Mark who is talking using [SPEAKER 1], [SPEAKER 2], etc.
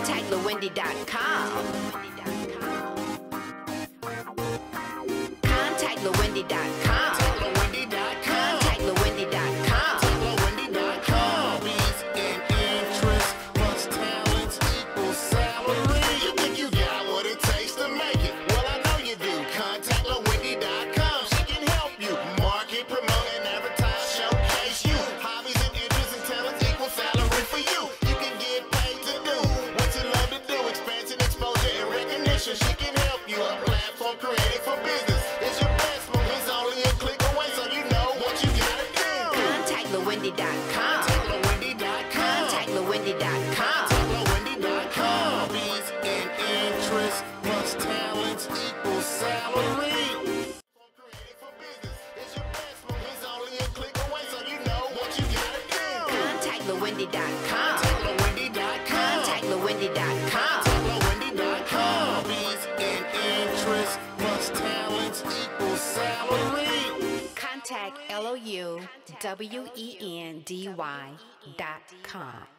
[SPEAKER 1] Contact Louwendy.com. Contact Louwendy.com. Contact Louwendy.com.
[SPEAKER 2] Hobbies and interests plus talents equal salary. You think you got what it takes to make it? Well, I know you do. Contact Louwendy.com. She can help you market, promote, and advertise, showcase you. Hobbies and interests and talents equal salary for you. You can get paid to do what you love to do. Expansion, exposure, and recognition. She can help you. A platform created for business. It's your best move. It's only a click away, so you know what you gotta do.
[SPEAKER 1] Contact Louwendy.com. Contact Louwendy.com.
[SPEAKER 2] Hobbies and interests plus talents equal salary. Created for business. It's your best move. It's only a click away, so you know what you gotta do.
[SPEAKER 1] Contact Louwendy.com. Contact Louwendy.com.
[SPEAKER 2] Hobbies and interests plus talents equal salary.
[SPEAKER 1] Contact Louwendy.com.